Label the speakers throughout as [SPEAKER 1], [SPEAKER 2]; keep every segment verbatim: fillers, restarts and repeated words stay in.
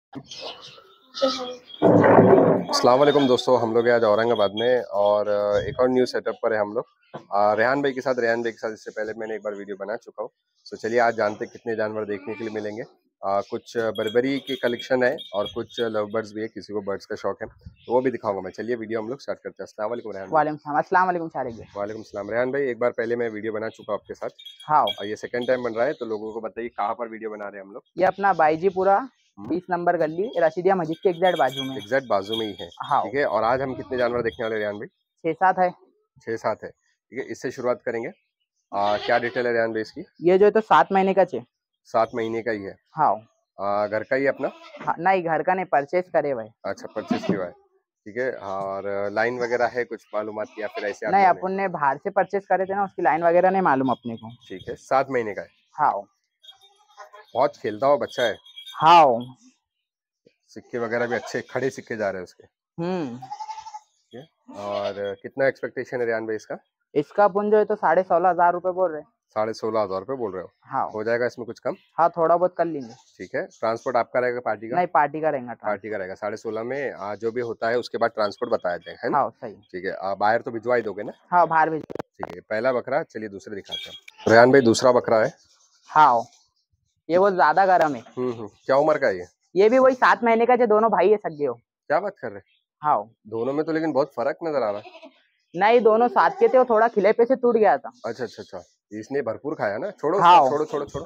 [SPEAKER 1] अस्सलाम वालेकुम दोस्तों, हम लोग आज औरंगाबाद में और एक और न्यू सेटअप पर है हम लोग रेहान भाई के साथ रेहान भाई के साथ इससे पहले मैंने एक बार वीडियो बना चुका हूँ। तो चलिए आज जानते हैं कितने जानवर देखने के लिए मिलेंगे। आ, कुछ बर्बरी की कलेक्शन है और कुछ लव बर्ड्स भी है, किसी को बर्ड्स का शौक है तो वो भी दिखाऊंगा मैं। चलिए वीडियो हम लोग स्टार्ट करते हैं। अस्सलाम वालेकुम रेहान भाई।
[SPEAKER 2] अस्सलाम वालेकुम सारे भाई।
[SPEAKER 1] वालेकुम सलाम रेहान भाई, एक बार पहले मैं वीडियो बना चुका हूँ आपके साथ।
[SPEAKER 2] हाँ,
[SPEAKER 1] और ये सेकंड टाइम बन रहा है, तो लोगों को बताइए कहाँ पर वीडियो बना रहे हैं हम लोग।
[SPEAKER 2] ये अपना बाईजीपुरा बीस नंबर गली रशीदिया मस्जिद के एग्जैक्ट बाजू में।
[SPEAKER 1] एग्जैक्ट बाजू में ही है।
[SPEAKER 2] हाँ,
[SPEAKER 1] ठीक है, और आज हम कितने जानवर देखने वाले रेहान भाई?
[SPEAKER 2] छह सात है।
[SPEAKER 1] छः सात है। ठीक है, इससे शुरुआत करेंगे। आ, क्या डिटेल है रेहान भाई इसकी?
[SPEAKER 2] ये जो है तो सात महीने का चे।
[SPEAKER 1] सात महीने का ही है।
[SPEAKER 2] हाँ,
[SPEAKER 1] आ, घर का ही है अपना?
[SPEAKER 2] हाँ, नहीं घर का नहीं, परचेज करे भाई।
[SPEAKER 1] अच्छा, परचेज किया है। ठीक है, और लाइन वगैरह है कुछ मालूमात या फिर ऐसे
[SPEAKER 2] नहीं,
[SPEAKER 1] आदमियों ने?
[SPEAKER 2] अपन ने बाहर से परचेज करे थे ना, उसकी लाइन वगैरह नहीं मालूम अपने को।
[SPEAKER 1] ठीक है, सात महीने का है।
[SPEAKER 2] हाँ,
[SPEAKER 1] बहुत खेलता हुआ बच्चा है।
[SPEAKER 2] हाँ,
[SPEAKER 1] सिक्के वगैरह भी अच्छे खड़े सिक्के जा रहे हैं उसके।
[SPEAKER 2] हम्म।
[SPEAKER 1] ठीक है, और कितना एक्सपेक्टेशन है रेहान भाई इसका?
[SPEAKER 2] इसका अपन जो है तो साढ़े सोलह हजार रुपए बोल रहे।
[SPEAKER 1] साढ़े सोलह हजार रुपये बोल रहे हो?
[SPEAKER 2] हाँ,
[SPEAKER 1] हो जाएगा इसमें कुछ कम?
[SPEAKER 2] हाँ, थोड़ा बहुत कर लेंगे।
[SPEAKER 1] ठीक है, ट्रांसपोर्ट आपका रहेगा पार्टी का?
[SPEAKER 2] नहीं, पार्टी का रहेगा।
[SPEAKER 1] पार्टी का रहेगा। साढ़े सोलह में आ, जो भी होता है उसके बाद ट्रांसपोर्ट बताया जाएगा, है ना?
[SPEAKER 2] हाँ, सही।
[SPEAKER 1] ठीक है, आ, बाहर तो भिजवा ही दोगे ना?
[SPEAKER 2] हाँ, बाहर भेज।
[SPEAKER 1] ठीक है, पहला बकरा। चलिए दूसरे दिखाते हैं। रेहान भाई दूसरा बकरा है।
[SPEAKER 2] हाँ, ये वो ज्यादा गर्म है।
[SPEAKER 1] हम्म हम्म क्या उम्र का है ये?
[SPEAKER 2] ये भी वही सात महीने का जो दोनों भाई है सगे हो।
[SPEAKER 1] क्या बात कर रहे हैं?
[SPEAKER 2] हाँ,
[SPEAKER 1] दोनों में तो लेकिन बहुत फर्क नजर आ रहा है।
[SPEAKER 2] नहीं, दोनों साथ के थे, वो थोड़ा खिले पे से टूट गया था।
[SPEAKER 1] अच्छा अच्छा अच्छा, इसने भरपूर खाया ना। छोड़ो
[SPEAKER 2] हाँ,
[SPEAKER 1] उसको, छोड़ो छोड़ो छोड़ो।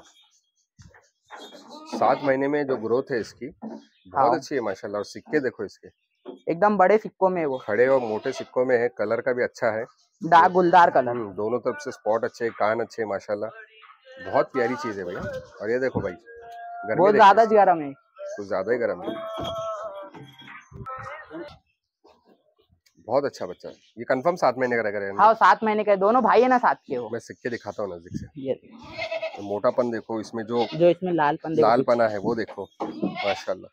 [SPEAKER 1] सात महीने में जो ग्रोथ है इसकी बहुत
[SPEAKER 2] हाँ,
[SPEAKER 1] अच्छी है माशाल्लाह। और सिक्के देखो इसके,
[SPEAKER 2] एकदम बड़े सिक्कों में वो
[SPEAKER 1] खड़े और मोटे सिक्कों में है। कलर का भी अच्छा है,
[SPEAKER 2] डार्क गुलदार कलर।
[SPEAKER 1] हम्म दोनों तरफ से स्पॉट अच्छे, कान अच्छे माशाल्लाह। बहुत प्यारी चीज है भैया। और ये देखो भाई, गर्मी
[SPEAKER 2] बहुत
[SPEAKER 1] देखो
[SPEAKER 2] ज्यादा
[SPEAKER 1] इसकी,
[SPEAKER 2] गर्म है।
[SPEAKER 1] कुछ ज्यादा ही गर्म है। बहुत अच्छा बच्चा है ये। कंफर्म सात महीने का रहेगा?
[SPEAKER 2] हाँ, सात महीने का, दोनों भाई है ना साथ के वो।
[SPEAKER 1] मैं सिक्के दिखाता हूँ नजदीक से।
[SPEAKER 2] ये
[SPEAKER 1] तो मोटापन देखो इसमें, जो
[SPEAKER 2] जो इसमें लालपन देखो,
[SPEAKER 1] लालपना है वो देखो माशाल्लाह।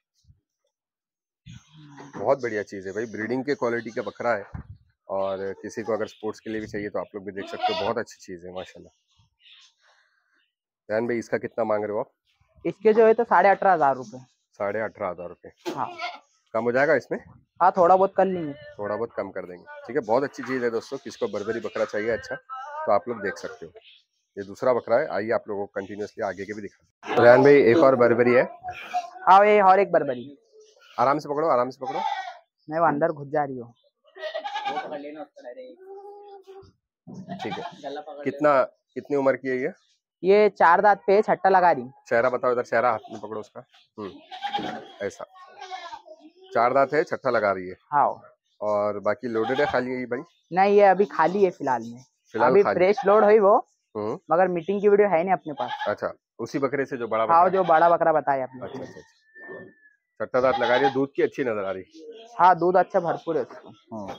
[SPEAKER 1] बहुत बढ़िया चीज है भाई, ब्रीडिंग के क्वालिटी का बकरा है। और किसी को अगर स्पोर्ट्स के लिए भी चाहिए तो आप लोग भी देख सकते हो, बहुत अच्छी चीज है माशाल्लाह। रेहान भाई इसका कितना मांग रहे हो आप?
[SPEAKER 2] इसके जो है तो साढ़े अठारह हजार रूपए।
[SPEAKER 1] साढ़े अठारह हजार रुपये।
[SPEAKER 2] हाँ,
[SPEAKER 1] कम हो जाएगा इसमें?
[SPEAKER 2] हाँ, थोड़ा बहुत कर लेंगे।
[SPEAKER 1] थोड़ा बहुत कम कर देंगे। ठीक है, बहुत अच्छी चीज है दोस्तों। किसको बर्बरी बकरा चाहिए अच्छा तो आप लोग देख सकते हो। ये दूसरा बकरा है, आइए आप लोगों को कंटिन्यूसली आगे के भी दिखा। तो रेहान भाई एक और बर्बरी है।
[SPEAKER 2] हाँ, ये और एक बर्बरी।
[SPEAKER 1] आराम से पकड़ो, आराम से पकड़ो।
[SPEAKER 2] मैं वो अंदर घुस जा रही हूँ।
[SPEAKER 1] ठीक है, कितना कितनी उम्र की है ये?
[SPEAKER 2] ये चार दांत पे छट्टा लगा रही।
[SPEAKER 1] चेहरा बताओ इधर, चेहरा हाथ में पकड़ो उसका। हम्म ऐसा चार दांत है, छठा लगा रही है।
[SPEAKER 2] हाँ,
[SPEAKER 1] और बाकी लोडेड है, खाली है भाई?
[SPEAKER 2] नहीं, ये अभी खाली है फिलहाल में।
[SPEAKER 1] फिलहाल
[SPEAKER 2] अभी
[SPEAKER 1] खाली
[SPEAKER 2] फ्रेश लोड हुई वो,
[SPEAKER 1] हम्म
[SPEAKER 2] मगर मीटिंग की वीडियो है नहीं अपने पास।
[SPEAKER 1] अच्छा, उसी बकरे से जो बड़ा
[SPEAKER 2] हाँ,
[SPEAKER 1] बकरा?
[SPEAKER 2] जो बड़ा बकरा बताया आपने।
[SPEAKER 1] अच्छा अच्छा अच्छा, छठा दांत लगा रही है, दूध की अच्छी नजर आ रही।
[SPEAKER 2] हाँ, दूध अच्छा भरपूर है उसको।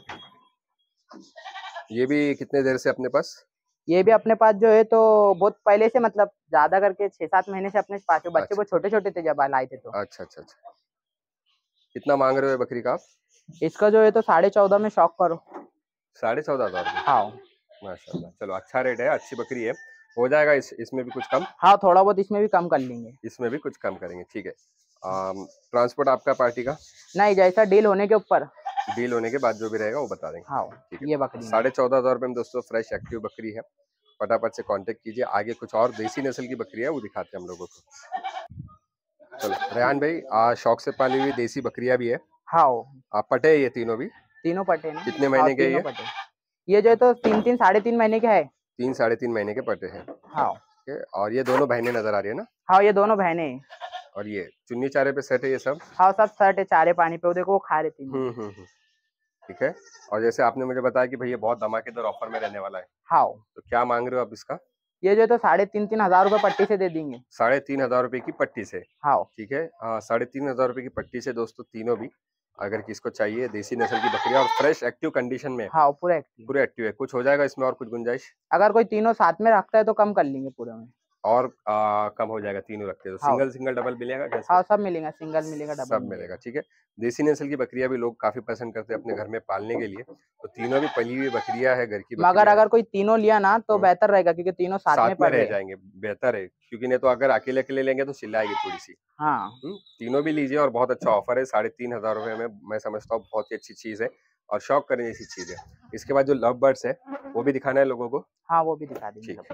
[SPEAKER 1] ये भी कितने देर से अपने पास?
[SPEAKER 2] ये भी अपने पास जो है तो बहुत पहले से, मतलब ज्यादा करके छह सात महीने से अपने पास। बच्चे
[SPEAKER 1] अच्छा
[SPEAKER 2] को छोटे छोटे थे जब लाए थे तो।
[SPEAKER 1] अच्छा अच्छा अच्छा, कितना मांग रहे हो बकरी का आप?
[SPEAKER 2] इसका जो है तो साढ़े चौदह में शौक करो।
[SPEAKER 1] साढ़े चौदह हजार रुपये?
[SPEAKER 2] हाँ,
[SPEAKER 1] माशाल्लाह, चलो अच्छा रेट है, अच्छी बकरी है। हो जाएगा इस, इसमें भी कुछ कम?
[SPEAKER 2] हाँ, थोड़ा बहुत इसमें भी कम कर लेंगे।
[SPEAKER 1] इसमें भी कुछ कम करेंगे। ठीक है, ट्रांसपोर्ट आपका पार्टी का?
[SPEAKER 2] नहीं, जैसा डील होने के ऊपर।
[SPEAKER 1] डील होने के बाद जो भी रहेगा वो बता देंगे।
[SPEAKER 2] हाँ,
[SPEAKER 1] ठीक है,
[SPEAKER 2] ये बकरी
[SPEAKER 1] साढ़े चौदह हजार रुपये में दोस्तों फ्रेश एक्टिव बकरी है। फटाफट से कांटेक्ट कीजिए। आगे कुछ और देसी नस्ल की बकरी है वो दिखाते हैं हम लोगों को। चलो रेहान भाई, आ, शौक से पाली हुई देसी बकरियां भी है।
[SPEAKER 2] हाँ,
[SPEAKER 1] आप पटे ये तीनों भी?
[SPEAKER 2] तीनों पटे ना।
[SPEAKER 1] कितने
[SPEAKER 2] हाँ,
[SPEAKER 1] महीने के
[SPEAKER 2] तीनों
[SPEAKER 1] ये?
[SPEAKER 2] पटे। ये जो है तो तीन तीन साढ़े तीन महीने का है।
[SPEAKER 1] तीन साढ़े तीन महीने के पटे हैं।
[SPEAKER 2] हाँ,
[SPEAKER 1] ठीक है, और ये दोनों बहनें नजर आ रही है ना?
[SPEAKER 2] हाँ, ये दोनों बहने हैं।
[SPEAKER 1] और ये चुन्नी चारे पे सेट है ये सब?
[SPEAKER 2] हाँ, सब सेट है, चारे पानी पे वो देखो वो खा रहे तीनों।
[SPEAKER 1] हम्म हम्म हम्म ठीक है, और जैसे आपने मुझे बताया कि भाई ये बहुत धमाकेदार ऑफर में रहने वाला है,
[SPEAKER 2] हाँ,
[SPEAKER 1] तो क्या मांग रहे हो आप इसका?
[SPEAKER 2] ये जो है तो साढ़े तीन तीन हजार रुपए पट्टी से दे देंगे।
[SPEAKER 1] साढ़े तीन हजार रुपए की पट्टी से?
[SPEAKER 2] हाँ,
[SPEAKER 1] ठीक है, हाँ साढ़े तीन हजार रुपए की पट्टी से दोस्तों, तीनों भी अगर किसको चाहिए देसी नस्ल की बकरी और फ्रेश एक्टिव कंडीशन में।
[SPEAKER 2] हाँ, पूरा एक्टिव।
[SPEAKER 1] पूरे एक्टिव है। कुछ हो जाएगा इसमें और कुछ गुंजाइश?
[SPEAKER 2] अगर कोई तीनों साथ में रखता है तो कम कर लेंगे पूरे में।
[SPEAKER 1] और आ, कम हो जाएगा तीनों रखते हो।
[SPEAKER 2] हाँ
[SPEAKER 1] सिंगल सिंगल डबल मिलेगा कैसे?
[SPEAKER 2] हाँ सब मिलेगा, सिंगल मिलेगा, डबल
[SPEAKER 1] सब मिलेगा, ठीक है। देसी नस्ल की बकरियां भी लोग काफी पसंद करते हैं अपने घर में पालने के लिए, तो तीनों भी पली हुई बकरियां है, घर की
[SPEAKER 2] मगर
[SPEAKER 1] बकरियां
[SPEAKER 2] अगर कोई तीनों लिया ना तो
[SPEAKER 1] हैं।
[SPEAKER 2] बेहतर रहेगा, क्योंकि तीनों साथ,
[SPEAKER 1] साथ
[SPEAKER 2] में
[SPEAKER 1] में
[SPEAKER 2] पड़
[SPEAKER 1] रह
[SPEAKER 2] रहे।
[SPEAKER 1] जाएंगे, बेहतर है, क्योंकि नहीं तो अगर अकेले अकेले लेंगे तो चिल्लाएगी थोड़ी सी।
[SPEAKER 2] हाँ
[SPEAKER 1] हम्म, तीनों भी लीजिए और बहुत अच्छा ऑफर है, साढ़े तीन हजार रुपए में मैं समझता हूँ बहुत ही अच्छी चीज है और शौक करने जैसी चीज है। इसके बाद जो लव बर्ड्स है वो भी दिखाना है लोगों को।
[SPEAKER 2] हाँ वो भी दिखा देंगे
[SPEAKER 1] ठीक
[SPEAKER 2] सब।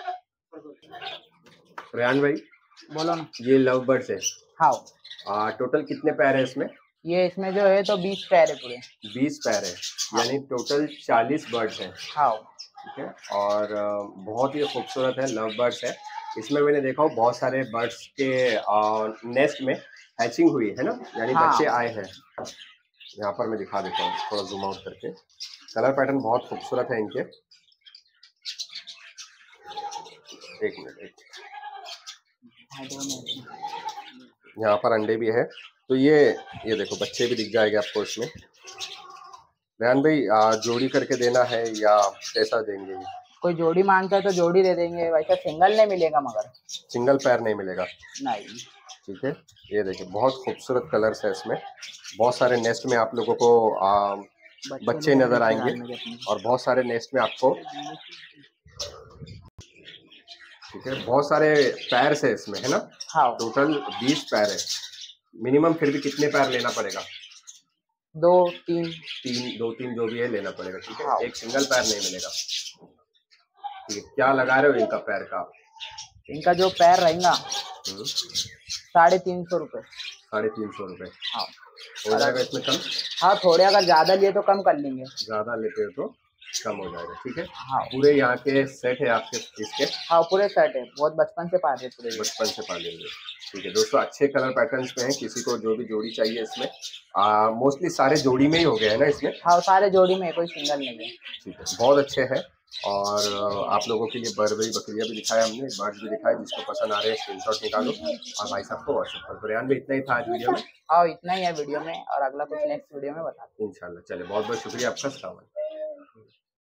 [SPEAKER 1] है रेहान भाई,
[SPEAKER 2] बोलो ना।
[SPEAKER 1] ये लव बर्ड्स है,
[SPEAKER 2] हाँ
[SPEAKER 1] टोटल कितने पैर है इसमें?
[SPEAKER 2] ये इसमें जो है तो बीस पैर है पूरे।
[SPEAKER 1] बीस पैर है,
[SPEAKER 2] हाँ।
[SPEAKER 1] यानी टोटल चालीस बर्ड्स हैं।
[SPEAKER 2] हाँ
[SPEAKER 1] ठीक है, और अ, बहुत ही खूबसूरत है, लव बर्ड्स है। इसमें मैंने देखा हो बहुत सारे बर्ड्स के नेस्ट में हैचिंग हुई है ना, यानी
[SPEAKER 2] हाँ।
[SPEAKER 1] बच्चे आए हैं। यहाँ पर मैं दिखा देता हूँ थोड़ा जूम आउट करके, कलर पैटर्न बहुत खूबसूरत है इनके। एक मिनट एक यहाँ पर अंडे भी है, तो ये ये देखो बच्चे भी दिख जाएंगे आपको इसमें। रेहान भाई आ, जोड़ी करके देना है या कैसा देंगे?
[SPEAKER 2] कोई जोड़ी मांगता है तो जोड़ी दे देंगे, वैसा सिंगल नहीं मिलेगा, मगर
[SPEAKER 1] सिंगल पैर नहीं मिलेगा।
[SPEAKER 2] नहीं।
[SPEAKER 1] ठीक है, ये देखिए बहुत खूबसूरत कलर्स है इसमें, बहुत सारे नेस्ट में आप लोगों को आ, बच्चे नजर आएंगे और बहुत सारे नेस्ट में आपको, ठीक है, बहुत सारे पैर है इसमें, है ना?
[SPEAKER 2] हाँ
[SPEAKER 1] टोटल बीस पैर है, मिनिमम फिर भी कितने पैर लेना पड़ेगा?
[SPEAKER 2] दो तीन
[SPEAKER 1] तीन, दो तीन जो भी है लेना पड़ेगा, ठीक है।
[SPEAKER 2] हाँ।
[SPEAKER 1] एक सिंगल पैर नहीं मिलेगा, ठीक है। क्या लगा रहे हो इनका पैर का?
[SPEAKER 2] इनका जो पैर रहेगा साढ़े तीन सौ रुपये।
[SPEAKER 1] साढ़े तीन सौ रुपये
[SPEAKER 2] हाँ
[SPEAKER 1] हो जाएगा इसमें कम?
[SPEAKER 2] हाँ थोड़े अगर ज्यादा लिए तो कम कर लेंगे।
[SPEAKER 1] ज्यादा लेते हो तो कम हो जाएगा, ठीक है।
[SPEAKER 2] हाँ
[SPEAKER 1] पूरे यहाँ के सेट है आपके इसके?
[SPEAKER 2] हाँ पूरे सेट है, बहुत बचपन से पाले पूरे।
[SPEAKER 1] बचपन से पालेंगे, ठीक है दोस्तों। अच्छे कलर पैटर्न्स में है, किसी को जो भी जोड़ी चाहिए इसमें, मोस्टली सारे जोड़ी में ही हो गए हैं ना इसमें?
[SPEAKER 2] हाँ सारे जोड़ी में, कोई सिंगल नहीं है।
[SPEAKER 1] ठीक है, बहुत अच्छे हैं। और आप लोगों के लिए बर्बरी बकरियां भी दिखाया हमने, बर्ड्स भी दिखाए, जिसको पसंद आ रहे हैं स्क्रीनशॉट निकालो और भाई साहब को व्हाट्सएप कर दो। रेहान भाई इतना ही था आज वीडियो में।
[SPEAKER 2] हाँ इतना ही है वीडियो में, और अगला कुछ नेक्स्ट वीडियो में बता।
[SPEAKER 1] इंशाल्लाह, चले बहुत बहुत शुक्रिया आपका। अस्सलाम वालेकुम।